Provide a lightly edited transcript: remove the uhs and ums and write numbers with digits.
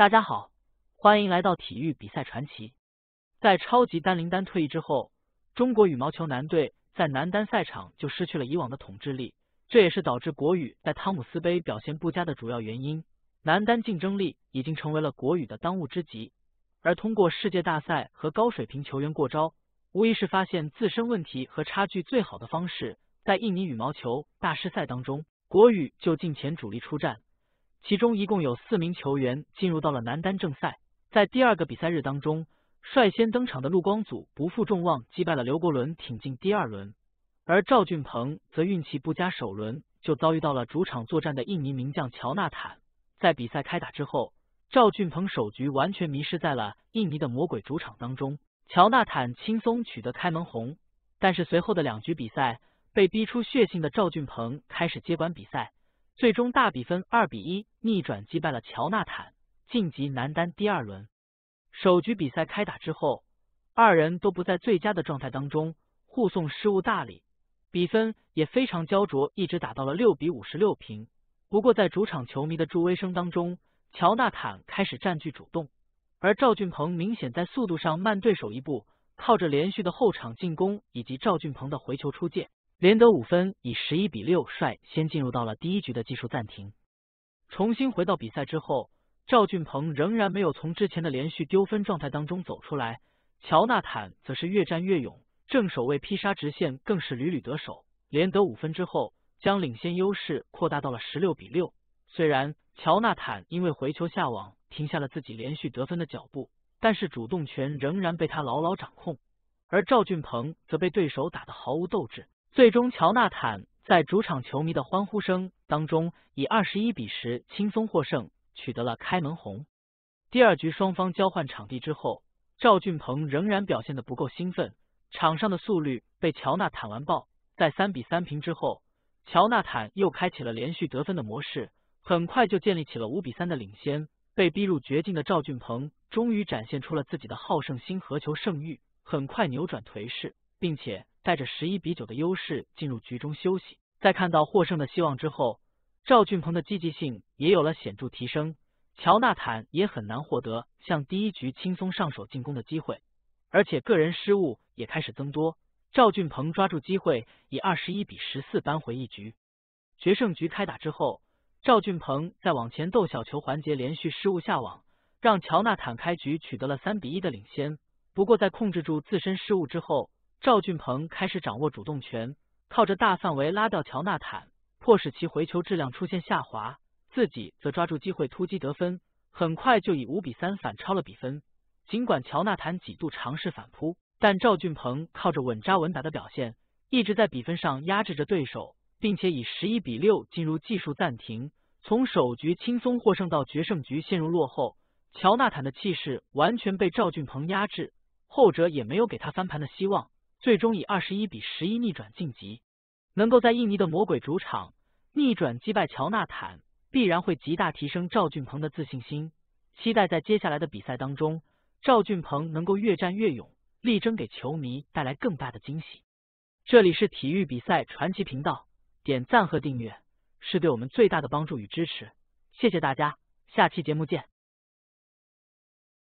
大家好，欢迎来到体育比赛传奇。在超级单林丹退役之后，中国羽毛球男队在男单赛场就失去了以往的统治力，这也是导致国羽在汤姆斯杯表现不佳的主要原因。男单竞争力已经成为了国羽的当务之急，而通过世界大赛和高水平球员过招，无疑是发现自身问题和差距最好的方式。在印尼羽毛球大师赛当中，国羽就近前主力出战。其中一共有4名球员进入到了男单正赛，在第2个比赛日当中，率先登场的陆光祖不负众望击败了刘国伦，挺进第2轮，而赵俊鹏则运气不佳，首轮就遭遇到了主场作战的印尼名将乔纳坦。在比赛开打之后，赵俊鹏首局完全迷失在了印尼的魔鬼主场当中，乔纳坦轻松取得开门红，但是随后的2局比赛被逼出血性的赵俊鹏开始接管比赛。最终大比分2-1逆转击败了乔纳坦，晋级男单第2轮。首局比赛开打之后，2人都不在最佳的状态当中，互送失误大礼，比分也非常焦灼，一直打到了6-56平。不过在主场球迷的助威声当中，乔纳坦开始占据主动，而赵俊鹏明显在速度上慢对手一步，靠着连续的后场进攻以及赵俊鹏的回球出界，连得5分，以11-6率先进入到了第1局的技术暂停。重新回到比赛之后，赵俊鹏仍然没有从之前的连续丢分状态当中走出来，乔纳坦则是越战越勇，正手位劈杀直线更是屡屡得手，连得5分之后，将领先优势扩大到了16-6。虽然乔纳坦因为回球下网停下了自己连续得分的脚步，但是主动权仍然被他牢牢掌控，而赵俊鹏则被对手打得毫无斗志。最终乔纳坦在主场球迷的欢呼声当中以21-10轻松获胜，取得了开门红。第2局双方交换场地之后，赵俊鹏仍然表现得不够兴奋，场上的速率被乔纳坦完爆。在3-3平之后，乔纳坦又开启了连续得分的模式，很快就建立起了5-3的领先。被逼入绝境的赵俊鹏终于展现出了自己的好胜心和求胜欲，很快扭转颓势，并且带着11-9的优势进入局中休息。在看到获胜的希望之后，赵俊鹏的积极性也有了显著提升，乔纳坦也很难获得像第1局轻松上手进攻的机会，而且个人失误也开始增多。赵俊鹏抓住机会，以21-14扳回一局。决胜局开打之后，赵俊鹏在往前斗小球环节连续失误下网，让乔纳坦开局取得了3-1的领先。不过在控制住自身失误之后，赵俊鹏开始掌握主动权，靠着大范围拉掉乔纳坦，迫使其回球质量出现下滑，自己则抓住机会突击得分，很快就以5-3反超了比分。尽管乔纳坦几度尝试反扑，但赵俊鹏靠着稳扎稳打的表现，一直在比分上压制着对手，并且以11-6进入技术暂停。从首局轻松获胜到决胜局陷入落后，乔纳坦的气势完全被赵俊鹏压制，后者也没有给他翻盘的希望，最终以21-11逆转晋级。能够在印尼的魔鬼主场逆转击败乔纳坦，必然会极大提升赵俊鹏的自信心。期待在接下来的比赛当中，赵俊鹏能够越战越勇，力争给球迷带来更大的惊喜。这里是体育比赛传奇频道，点赞和订阅是对我们最大的帮助与支持，谢谢大家，下期节目见。